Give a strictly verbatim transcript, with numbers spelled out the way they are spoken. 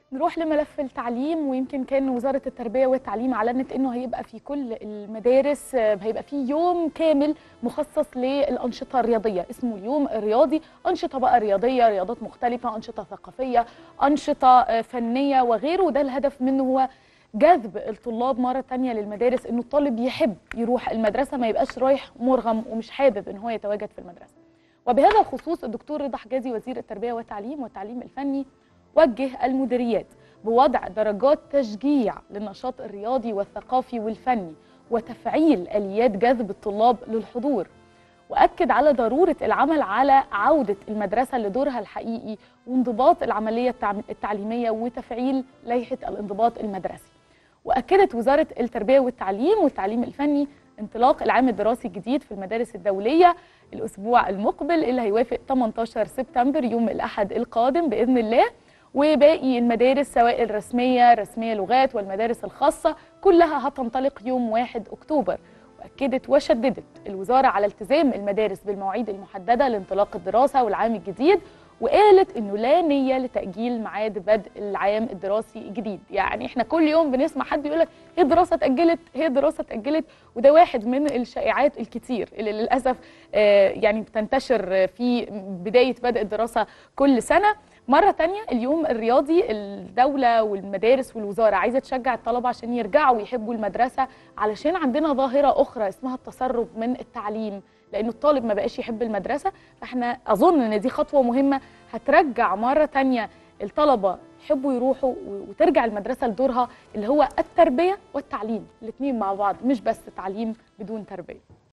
نروح لملف التعليم، ويمكن كان وزارة التربية والتعليم أعلنت إنه هيبقى في كل المدارس هيبقى في يوم كامل مخصص للأنشطة الرياضية، اسمه اليوم الرياضي. أنشطة بقى رياضية، رياضات مختلفة، أنشطة ثقافية، أنشطة فنية وغيره. ده الهدف منه هو جذب الطلاب مرة تانية للمدارس، إنه الطالب يحب يروح المدرسة، ما يبقاش رايح مرغم ومش حابب إن هو يتواجد في المدرسة. وبهذا الخصوص الدكتور رضا حجازي وزير التربية والتعليم والتعليم الفني وجه المديريات بوضع درجات تشجيع للنشاط الرياضي والثقافي والفني وتفعيل آليات جذب الطلاب للحضور، وأكد على ضرورة العمل على عودة المدرسة لدورها الحقيقي وانضباط العملية التعليمية وتفعيل لائحة الانضباط المدرسي. وأكدت وزارة التربية والتعليم والتعليم الفني انطلاق العام الدراسي الجديد في المدارس الدولية الأسبوع المقبل اللي هيوافق ثمانية عشر سبتمبر يوم الأحد القادم بإذن الله. وباقي المدارس سواء الرسمية، رسمية لغات، والمدارس الخاصة كلها هتنطلق يوم واحد أكتوبر. وأكدت وشددت الوزارة على التزام المدارس بالمواعيد المحددة لانطلاق الدراسة والعام الجديد، وقالت إنه لا نية لتأجيل ميعاد بدء العام الدراسي الجديد. يعني إحنا كل يوم بنسمع حد يقول لك هي الدراسة اتأجلت، هي الدراسة اتأجلت، وده واحد من الشائعات الكتير اللي للأسف يعني بتنتشر في بداية بدء الدراسة كل سنة. مرة تانية اليوم الرياضي، الدولة والمدارس والوزارة عايزة تشجع الطلبة عشان يرجعوا يحبوا المدرسة، علشان عندنا ظاهرة أخرى اسمها التسرب من التعليم، لأنه الطالب ما بقاش يحب المدرسة. فاحنا أظن إن دي خطوة مهمة هترجع مرة تانية الطلبة يحبوا يروحوا، وترجع المدرسة لدورها اللي هو التربية والتعليم، الاتنين مع بعض، مش بس تعليم بدون تربية.